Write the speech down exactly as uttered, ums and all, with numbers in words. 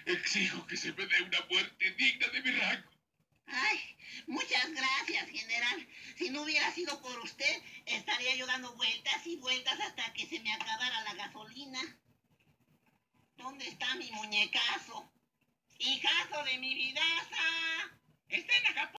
Exijo que se me dé una muerte digna de mi rango. Ay, muchas gracias, general. Si no hubiera sido por usted, estaría yo dando vueltas y vueltas hasta que se me acabara la gasolina. ¿Dónde está mi muñecazo? Hijazo de mi vidaza. Está en Acapulco.